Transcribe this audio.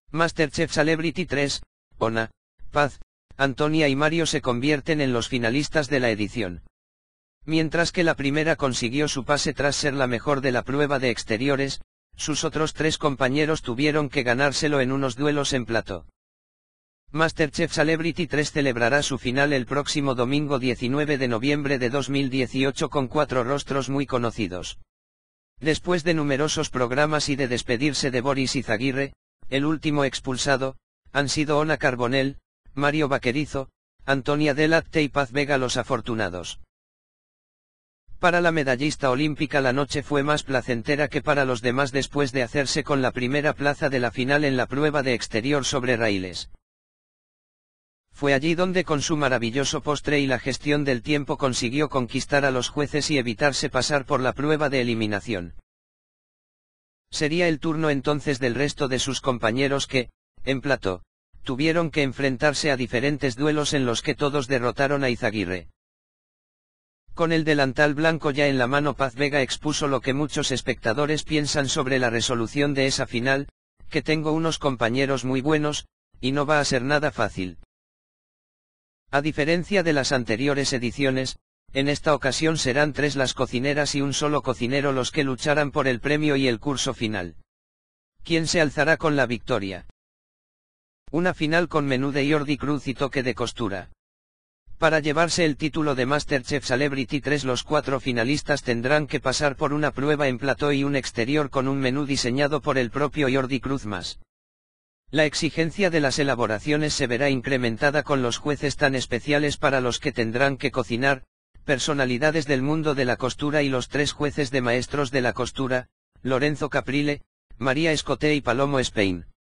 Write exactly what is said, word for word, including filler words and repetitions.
MasterChef Celebrity tres, Ona, Paz, Antonia y Mario se convierten en los finalistas de la edición. Mientras que la primera consiguió su pase tras ser la mejor de la prueba de exteriores, sus otros tres compañeros tuvieron que ganárselo en unos duelos en plató. MasterChef Celebrity tres celebrará su final el próximo domingo diecinueve de noviembre de dos mil dieciocho con cuatro rostros muy conocidos. Después de numerosos programas y de despedirse de Boris Izaguirre, el último expulsado, han sido Ona Carbonell, Mario Vaquerizo, Antonia Delate y Paz Vega los afortunados. Para la medallista olímpica la noche fue más placentera que para los demás después de hacerse con la primera plaza de la final en la prueba de exterior sobre raíles. Fue allí donde con su maravilloso postre y la gestión del tiempo consiguió conquistar a los jueces y evitarse pasar por la prueba de eliminación. Sería el turno entonces del resto de sus compañeros que, en plató, tuvieron que enfrentarse a diferentes duelos en los que todos derrotaron a Izaguirre. Con el delantal blanco ya en la mano, Paz Vega expuso lo que muchos espectadores piensan sobre la resolución de esa final, que tengo unos compañeros muy buenos, y no va a ser nada fácil. A diferencia de las anteriores ediciones, en esta ocasión serán tres las cocineras y un solo cocinero los que lucharán por el premio y el curso final. ¿Quién se alzará con la victoria? Una final con menú de Jordi Cruz y toque de costura. Para llevarse el título de MasterChef Celebrity tres, los cuatro finalistas tendrán que pasar por una prueba en plató y un exterior con un menú diseñado por el propio Jordi Cruz más. La exigencia de las elaboraciones se verá incrementada con los jueces tan especiales para los que tendrán que cocinar, personalidades del mundo de la costura y los tres jueces de maestros de la costura, Lorenzo Caprile, María Escoté y Palomo Spain.